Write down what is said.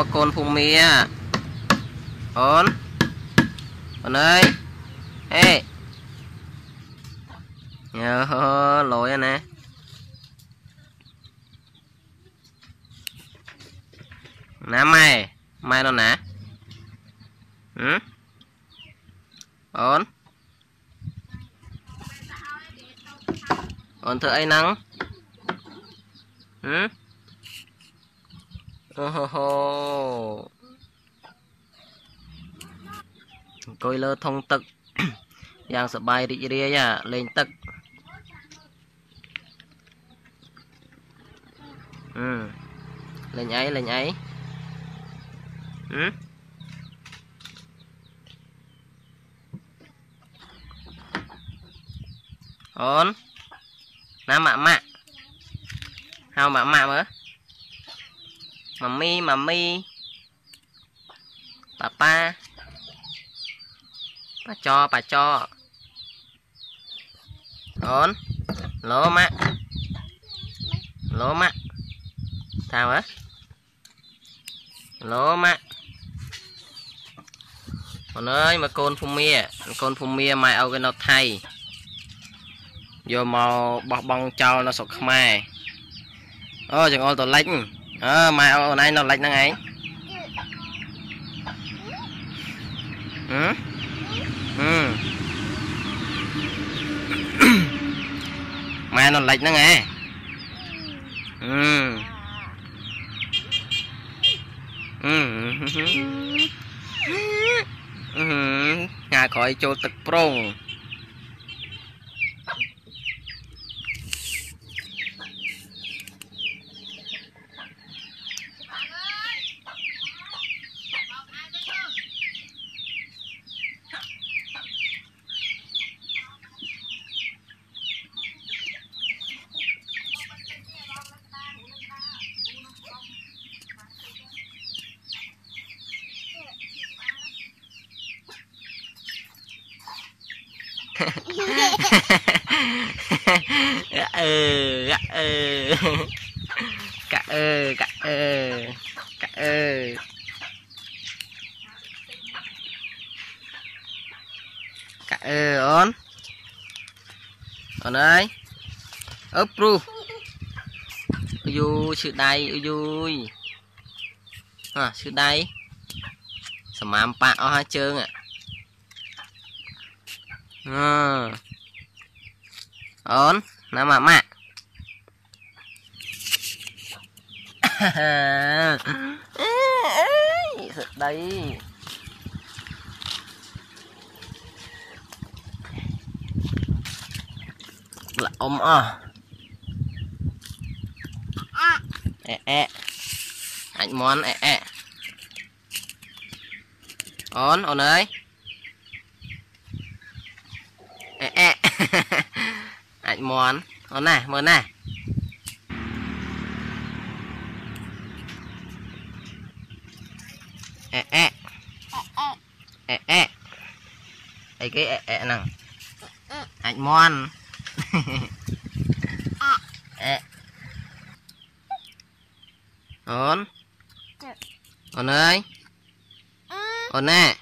mà con phùng mía ổn ơi ê nhớ lỗi nè nè mày nó nè ổn thưa ấy nắng coi lơ thông tực giang sợ bay đi ria nha lên tực lên ấy ổn nam mạ hao mạ mở mami papa bà cho ổn lỗ mạ thao á lỗ mạ con ơi mà con phun mía mày ao cái nó thay vô màu bọc bong trâu nó sọc mày chẳng ôi tổ lách mày ao này nó lách năng ấy mày nó lệch nó nghe ngài khỏi cho tực prong ổn ơi ấp ru ui sự đây ui sự đây sầm ám pa ở hai chương ổn nè mạ đây là ôm anh món ổn ơi anh món ổn này mơn này ấy cái nè anh món ổn ơi ổn nè